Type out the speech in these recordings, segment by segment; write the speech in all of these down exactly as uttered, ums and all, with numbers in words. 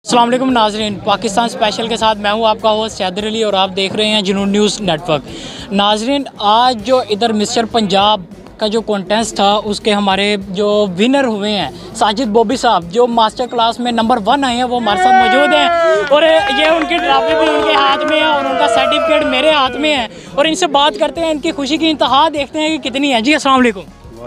अस्सलाम वालेकुम नाजरीन, पाकिस्तान स्पेशल के साथ मैं हूं आपका होस्ट हैदर अली और आप देख रहे हैं जुनून न्यूज़ नेटवर्क। नाजरीन, आज जो इधर मिस्टर पंजाब का जो कॉन्टेस्ट था उसके हमारे जो विनर हुए हैं साजिद बॉबी साहब, जो मास्टर क्लास में नंबर वन आए हैं, वो हमारे साथ मौजूद हैं और ये उनकी ट्रॉफी भी उनके हाथ में है और उनका सर्टिफिकेट मेरे हाथ में है और इनसे बात करते हैं, इनकी खुशी की इंतहा देखते हैं कि कितनी है। जी अस्सलाम वालेकुम,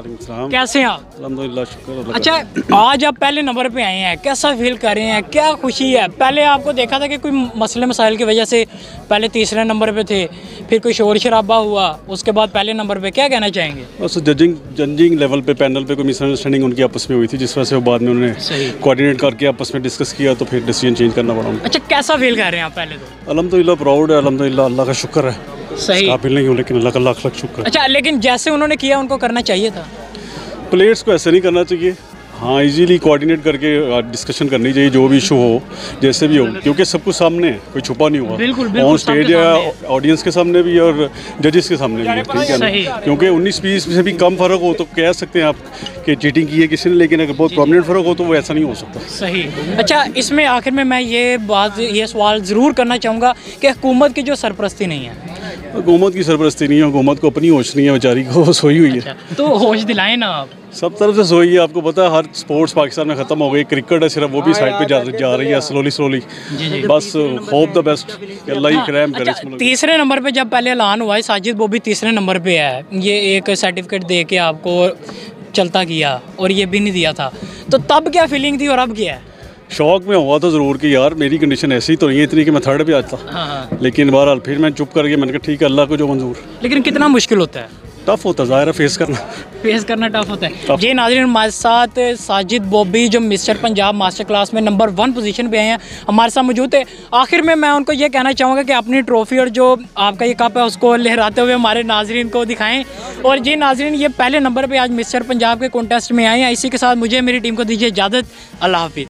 कैसे हैं आप? अल्हम्दुलिल्लाह, शुक्र। अच्छा, आज आप पहले नंबर पे आए हैं, कैसा फील कर रहे हैं, क्या खुशी है? पहले आपको देखा था कि कोई मसले मसाइल की वजह से पहले तीसरे नंबर पे थे, फिर कोई शोर शराबा हुआ, उसके बाद पहले नंबर पे, क्या कहना चाहेंगे? बस जजिंग जजिंग लेवल पे पैनल पे कोई मिसअंडरस्टैंडिंग उनकी आपस में हुई थी, जिस वजह से वो बाद में उन्होंने कोऑर्डिनेट करके आपस में डिस्कस किया तो फिर डिसीजन चेंज करना पड़ा उनको। अच्छा, कैसा फील कर रहे हैं आप? पहले तो अल्हम्दुलिल्लाह प्राउड है, अल्हम्दुलिल्लाह, अल्लाह का शुक्र है। सही काबिल नहीं हूँ लेकिन अल्लाह का लाख लाख शुक्र है। अच्छा, लेकिन जैसे उन्होंने किया उनको करना चाहिए था। प्लेयर्स को ऐसे नहीं करना चाहिए, हाँ इजीली कोऑर्डिनेट करके डिस्कशन करनी चाहिए, जो भी इशू हो जैसे भी हो, क्योंकि सब कुछ सामने है, कोई छुपा नहीं हुआ। बिल्कुल, बिल्कुल, ऑन स्टेज या ऑडियंस के सामने भी और जजेस के सामने भी, ठीक है ना? क्योंकि उन्नीस बीस से भी कम फर्क हो तो कह सकते हैं आप कि चीटिंग की है किसी ने, लेकिन अगर बहुत प्रोमिनेंट फर्क हो तो वो ऐसा नहीं हो सकता। सही। अच्छा, इसमें आखिर में मैं ये बात ये सवाल ज़रूर करना चाहूँगा कि हुकूमत की जो सरपरस्ती नहीं है। हुकूमत की सरपरस्ती नहीं है, हुकूमत को अपनी होश नहीं है, बेचारी को वो सोई हुई है। अच्छा, तो होश दिलाएं ना आप। सब तरफ से सोई है, आपको पता है हर स्पोर्ट्स पाकिस्तान में ख़त्म हो गई, क्रिकेट है सिर्फ, वो भी साइड पे जा, जा रही है स्लोली स्लोली। बस होप द बेस्ट, अल्लाह ही करम करे। अच्छा, तीसरे नंबर पे जब पहले ऐलान हुआ है साजिद बॉबी तीसरे नंबर पे है, ये एक सर्टिफिकेट दे के आपको चलता किया और ये भी नहीं दिया था, तो तब क्या फीलिंग थी और अब क्या है? शौक में हुआ तो ज़रूर कि यार मेरी कंडीशन ऐसी तो नहीं है इतनी कि मैं थर्ड पे आता। हाँ हाँ। लेकिन बहरहाल फिर मैं चुप करके मैंने कहा ठीक है, अल्लाह को जो मंजूर। लेकिन कितना मुश्किल होता है? टफ होता है, ज़ाहिर है, फेस करना फेस करना टफ होता है। जी नाज़रीन, हमारे साथ साजिद बॉबी जो मिस्टर पंजाब मास्टर क्लास में नंबर वन पोजीशन पे आए हैं, हमारे साथ मौजूद है। आखिर में मैं उनको ये कहना चाहूँगा कि अपनी ट्रॉफी और जो आपका ये कप है उसको लहराते हुए हमारे नाजरीन को दिखाएं। और जी नाजरीन, ये पहले नंबर पर आज मिस्टर पंजाब के कॉन्टेस्ट में आए हैं। इसी के साथ मुझे मेरी टीम को दीजिए इजाज़त। अल्लाह हाफिज़।